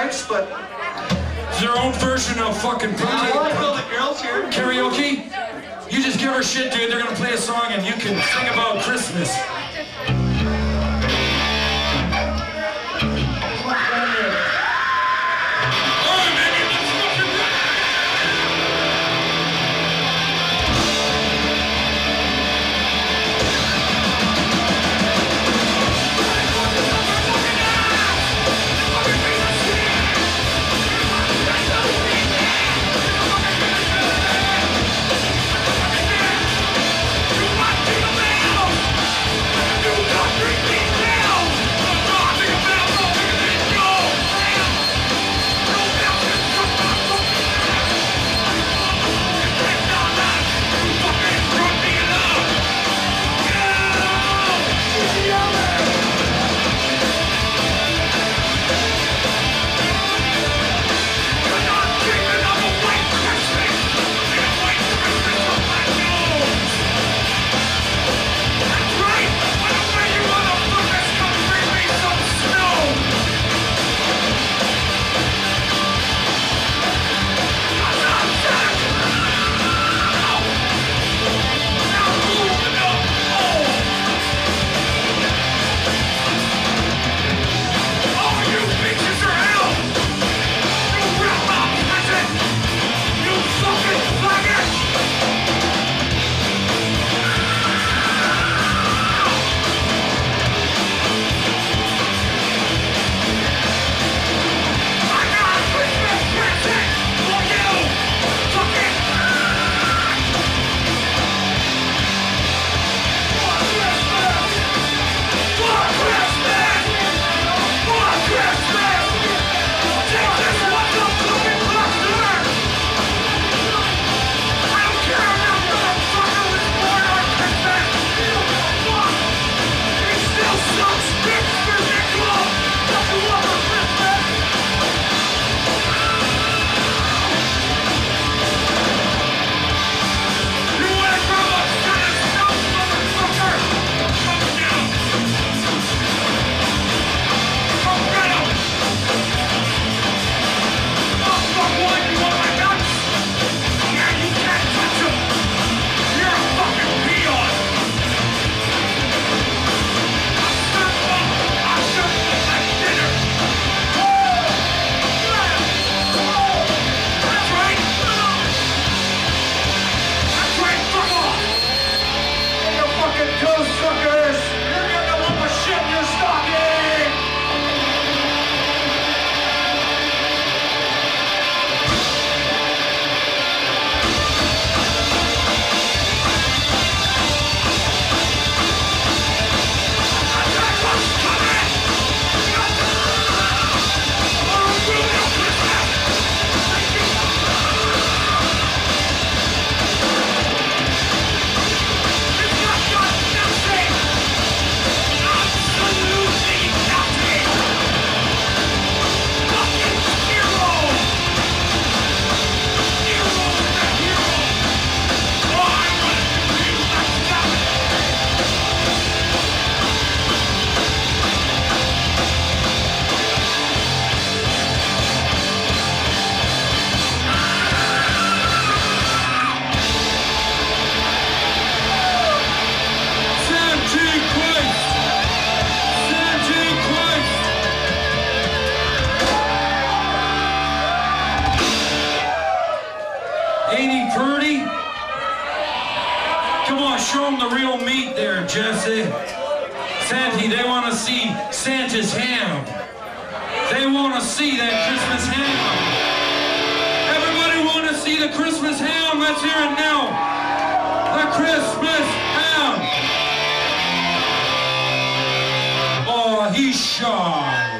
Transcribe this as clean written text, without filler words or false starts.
bagpipes, but... It's their own version of fucking karaoke. You just give her shit, dude. They're gonna play a song and you can sing about Christmas. Show them the real meat there, Jesse. Santy, they want to see Santa's ham. They want to see that Christmas ham. Everybody want to see the Christmas ham? Let's hear it now. The Christmas ham. Oh, he's shy.